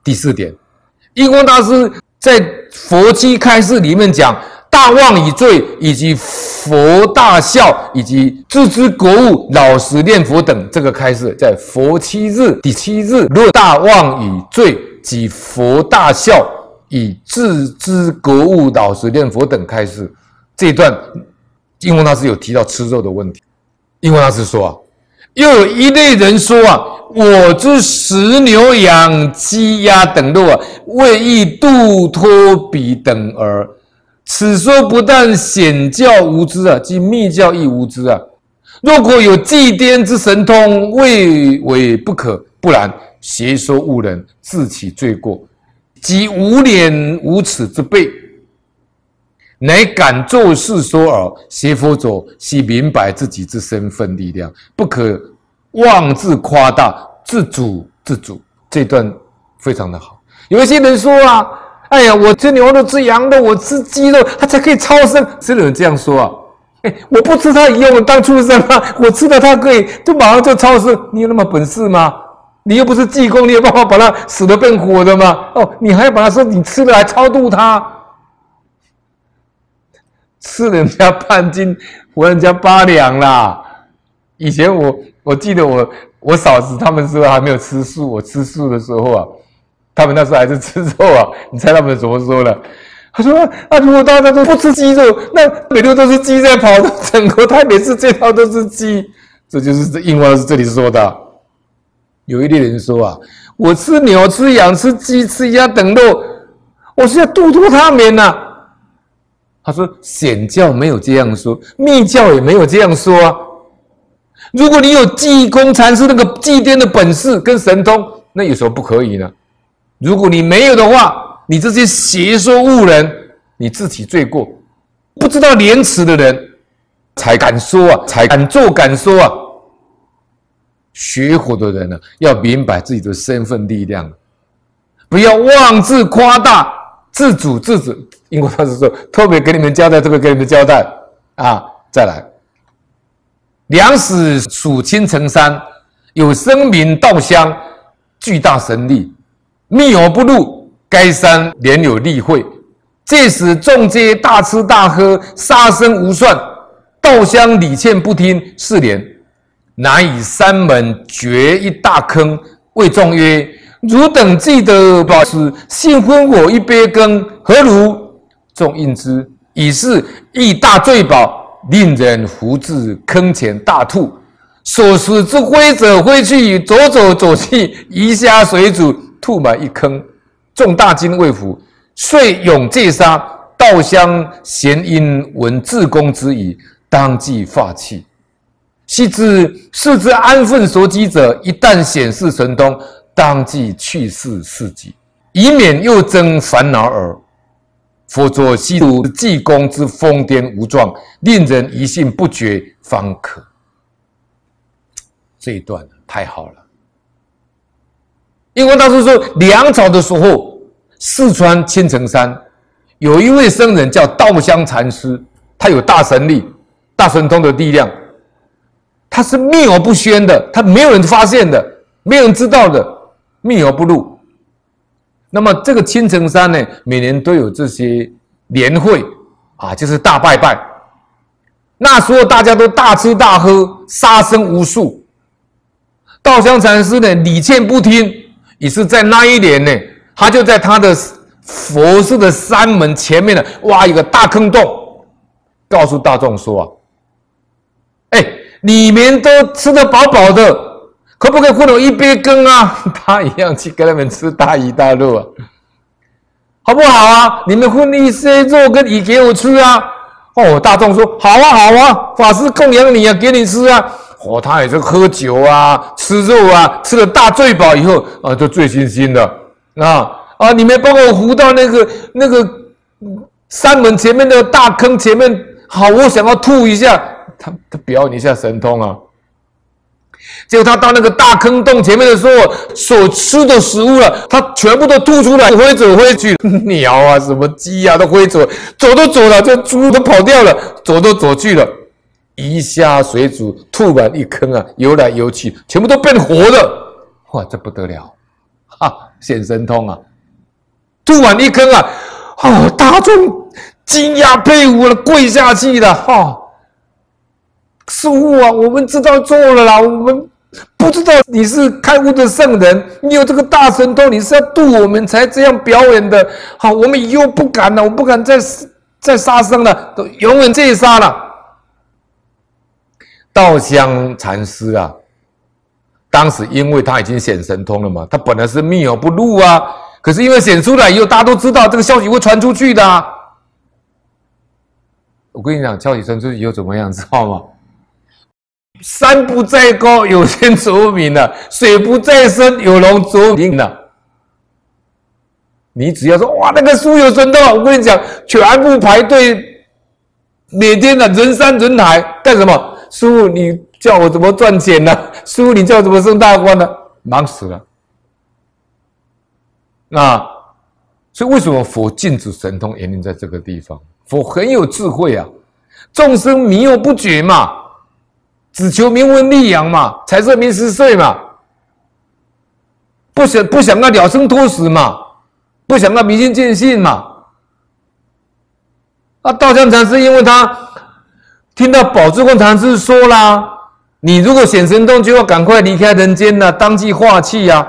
第4点，印光大师在佛七开示里面讲大妄以罪，以及佛大孝，以及自知国务、老实念佛等，这个开示在佛七日第7日论大妄以罪及佛大孝，以自知国务、老实念佛等开示。这一段印光大师有提到吃肉的问题。印光大师说啊，又有一类人说啊，我之食牛羊鸡鸭等肉啊，为欲度脱彼等耳。此说不但显教无知啊，即密教亦无知啊。若果有祭奠之神通，未为不可，不然邪说误人，自起罪过，即无脸无耻之辈。乃敢作是说耳。邪佛者悉明白自己之身份力量，不可妄自夸大，自主自主。这段非常的好。有一些人说啊，哎呀，我吃牛肉吃羊肉，我吃鸡肉，他才可以超生。真的有人这样说啊？我不吃它一样，我当畜生啊！我吃了它可以，就马上就超生。你有那么本事吗？你又不是济公，你有办法把它死的变活的吗？哦，你还要把它说你吃了来超度它？吃人家半斤，活人家8两啦！以前我记得我嫂子他们说还没有吃素，我吃素的时候啊，他们那时候还是吃肉啊。你猜他们怎么说的？他说啊，如果大家都不吃鸡肉，那每天都是鸡在跑，整个台北市街道都是鸡。这就是印光是这里说的。有一类人说啊，我吃牛、吃羊、吃鸡、吃鸭等肉，我是要度脱他们啊。他说显教没有这样说，密教也没有这样说啊。如果你有济公禅师那个祭奠的本事跟神通，那有什么不可以呢？如果你没有的话，你这些邪说误人，你自起罪过。不知道廉耻的人才敢说啊，才敢做敢说啊。学佛的人呢，要明白自己的身份力量，不要妄自夸大，自主自主。印光大师说，特别给你们交代，特别给你们交代啊！再来，梁史属青城山，有声名道香，巨大神力，密而不入。该山连有例会，借使众皆大吃大喝，杀生无算。道香礼欠不听，4年，乃以山门掘一大坑，谓众曰：“汝等既得宝石，幸分我一杯羹，何如？”众应之，以是亦大罪宝，令人伏至坑前大吐。所使之挥者挥去，走走走去，移下水主，吐满一坑。众大惊未服，遂勇戒杀。道香贤因闻至公之语，当即发气。昔知是之安分所及者，一旦显示神通，当即去世事己，以免又增烦恼耳。佛说悉如济公之疯癫无状，令人疑信不决，方可。这一段太好了。印光大师说，梁朝的时候，四川青城山有一位僧人叫道香禅师，他有大神力、大神通的力量，他是秘而不宣的，他没有人发现的，没有人知道的，秘而不入。那么这个青城山呢，每年都有这些年会啊，就是大拜拜。那时候大家都大吃大喝，杀生无数。道香禅师呢，礼欠不听，也是在那一年呢，他就在他的佛寺的山门前面呢，挖一个大坑洞，告诉大众说啊，你们都吃得饱饱的，可不可以分我一杯羹啊？他一样去跟他们吃大鱼大肉啊，好不好啊？你们分一些肉跟鱼给我吃啊！哦，大众说好啊，好啊，法师供养你啊，给你吃啊！哦，他也是喝酒啊，吃肉啊，吃了大醉饱以后啊，就醉醺醺的啊！你们帮我扶到那个山门前面的大坑前面，好，我想要吐一下。他表演一下神通啊！结果他到那个大坑洞前面的时候，所吃的食物了，他全部都吐出来，挥走挥去，鸟啊，什么鸡啊都挥走，走都走了，这猪都跑掉了，走都走去了，鱼虾水煮，吐满一坑啊，游来游去，全部都变活的，哇，这不得了！ 显神通啊！突然一坑啊，大众惊讶佩服了，跪下去了，师父啊，我们知道错了啦，我们不知道你是开悟的圣人，你有这个大神通，你是要度我们才这样表演的。好，我们以后不敢了，我不敢再杀生了，都永远戒杀了。道香禅师啊，当时因为他已经显神通了嘛，他本来是密而不露啊，可是因为显出来以后，大家都知道这个消息会传出去的啊。我跟你讲，消息传出去以后怎么样，知道吗？山不在高，有仙则名了；水不在深，有龙则灵了。你只要说哇，那个书有神通，我跟你讲，全部排队，每天的人山人海，干什么？师父，你叫我怎么赚钱呢？师父，你叫我怎么升大官呢？忙死了。所以为什么佛禁止神通原因在这个地方？佛很有智慧啊，众生迷惑不觉嘛。只求名闻利养嘛，财色名食睡嘛，不想要了生脱死嘛，不想要迷信见性嘛。道香禅师因为他听到宝智光禅师说啦，你如果显神通就要赶快离开人间了，当即化气啊。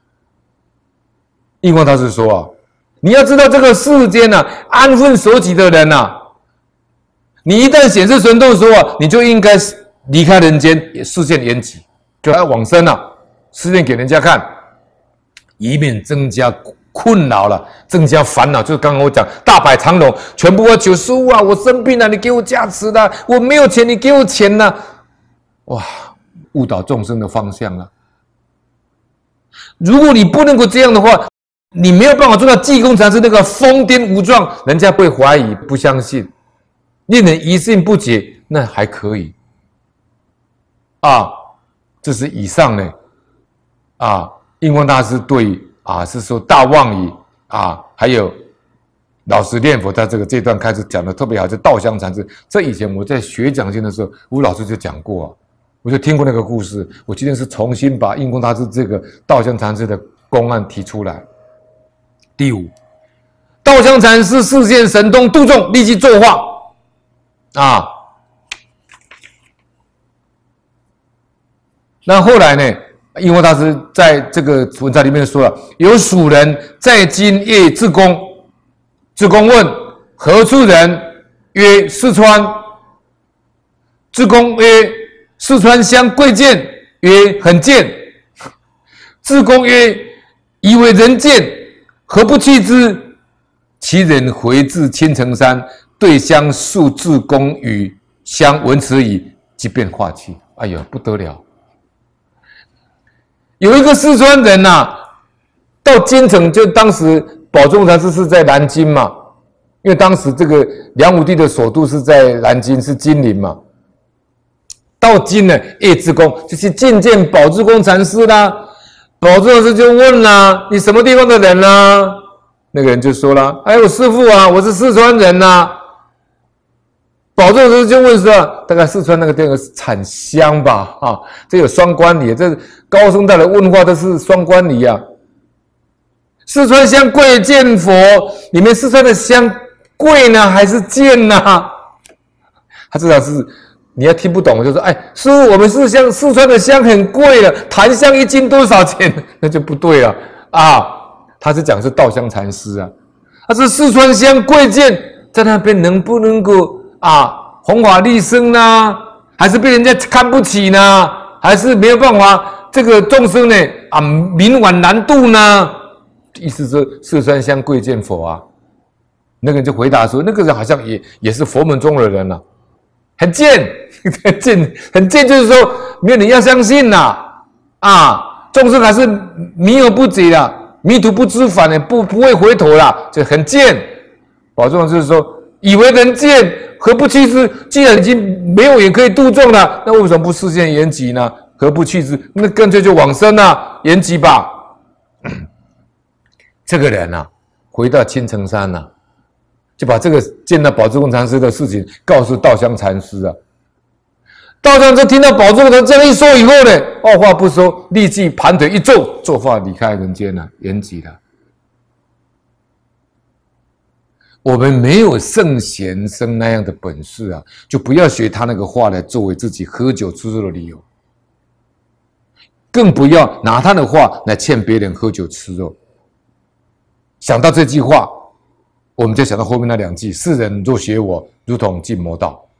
印光禅师说啊，你要知道这个世间啊，安分守己的人啊，你一旦显示神通的时候啊，你就应该离开人间，视线延吉，就要往生了，示现给人家看，以免增加困扰了，增加烦恼。就是刚刚我讲大摆长龙，全部要求师父啊，我生病了，你给我加持啦；我没有钱，你给我钱啦。哇，误导众生的方向了。如果你不能够这样的话，你没有办法做到济公禅师那个疯癫无状，人家会怀疑不相信，令人疑心不解，那还可以。这是以上呢，印光大师对是说大妄语还有老实念佛，在这段开始讲的特别好，就道香禅师。这以前我在学讲经的时候，吴老师就讲过我就听过那个故事。我今天是重新把印光大师这个道香禅师的公案提出来。第五，道香禅师示现神通度众，立即作画那后来呢？印光大师在这个文章里面说了，有蜀人在今夜至公，至公问何处人？曰四川。至公曰四川乡贵贱？曰很贱。至公曰以为人贱，何不弃之？其人回至青城山，对乡述至公语，乡闻此语，即便化气。哎呀，不得了！有一个四川人到京城，就当时宝宗禅师是在南京嘛，因为当时这个梁武帝的首都是在南京，是金陵嘛。到京呢，叶智公就去觐见宝智公禅师啦。宝智公禅师就问啦：“你什么地方的人呢？”那个人就说了：“哎，我师父啊，我是四川人呐。”宝智公禅师就问说：“大概四川那个地方是产香吧？这有双关语，这高僧大德问话都是双关语啊。四川香贵见佛，你们四川的香贵呢还是贱呢？”他至少是你要听不懂，就说：“哎，师父，我们四川的香很贵了，檀香一斤多少钱？”那就不对了他是讲是道香禅师他是四川香贵贱，在那边能不能够弘法利生呢？还是被人家看不起呢？还是没有办法这个众生呢冥顽难度呢？意思是四川香贵见佛那个人就回答说，那个人好像也是佛门中的人很贱，很贱，就是说没有人要相信众生还是迷而不解迷途不知返不会回头就很贱。宝珠就是说，以为人贱，何不弃之？既然已经没有人可以度众了，那为什么不示现延吉呢？何不弃之？那干脆就往生延吉吧。这个人回到青城山就把这个见到宝智公禅师的事情告诉道香禅师道长就听到宝珠人这样一说以后呢，二话不说，立即盘腿一坐，作画离开人间了，圆寂了。我们没有圣贤生那样的本事啊，就不要学他那个话来作为自己喝酒吃肉的理由，更不要拿他的话来劝别人喝酒吃肉。想到这句话，我们就想到后面那2句：世人若学我，如同进魔道。